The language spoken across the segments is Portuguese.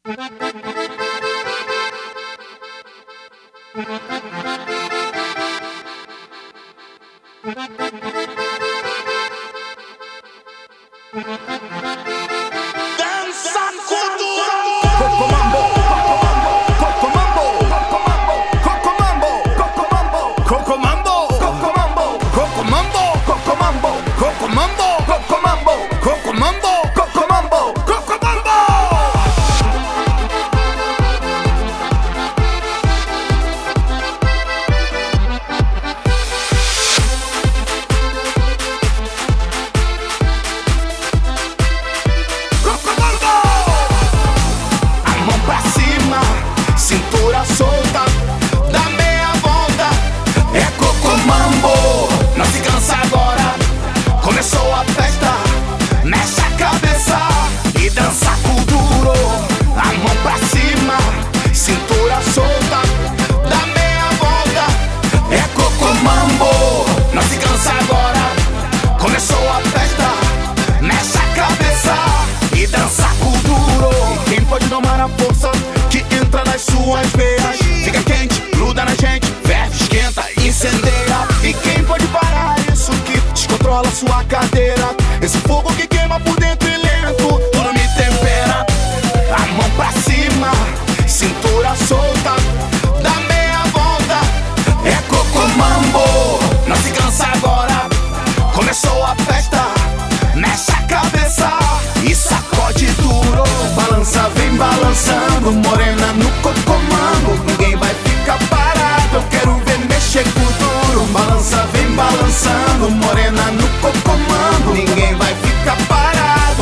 Cintura solta, dá meia volta, é Coco Mambo. Não se cansa agora, começou a festa. Mexe a cabeça e dança com duro. A mão pra cima, cintura solta, dá meia volta, é Coco Mambo. Não se cansa agora, começou a festa. Mexe a cabeça e dança com duro. E quem pode domar a força que entra nas suas veias? Fica quente, gruda na gente, ferve, esquenta, incendeia. E quem pode parar isso que descontrola sua cadeira? Esse fogo que queima por dentro e lento, tudo me tempera. A mão pra cima, cintura solta, dá meia volta, é Coco Mambo. Não se cansa agora, começou a festa. Mexe a cabeça e sacode duro. Balança, vem balançando, morena no Coco Mambo. Ninguém vai ficar parado, eu quero ver mexer com duro. Balança, vem balançando, morena no Coco Mambo. Ninguém vai ficar parado.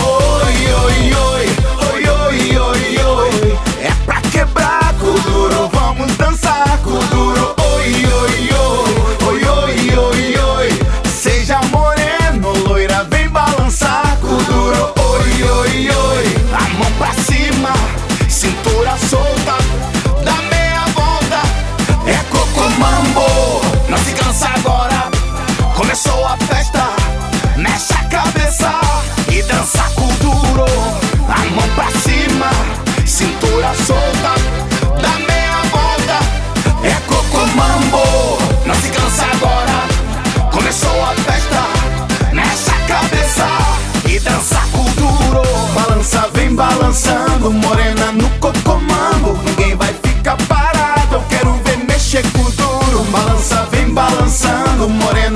Oi, oi, oi, oi, oi, oi, oi. É pra quebrar com duro, vamos dançar com duro. Oi, oi, oi, oi, oi, oi, oi. Seja moreno, loira, vem balançar com duro. Oi, oi, oi. A mão pra cima, cintura solta, dá meia volta, é Coco Mambo. Não se cansa agora, começou a festa. Mexe a cabeça e dança com duro. A mão pra cima, cintura solta, dá meia volta, é Coco Mambo. Não se cansa agora, começou a festa. Mexe a cabeça e dança com duro. Balança, vem balançando, morena no Coco Mambo. Ninguém vai ficar parado, eu quero ver mexer com duro. Balança, vem balançando, morena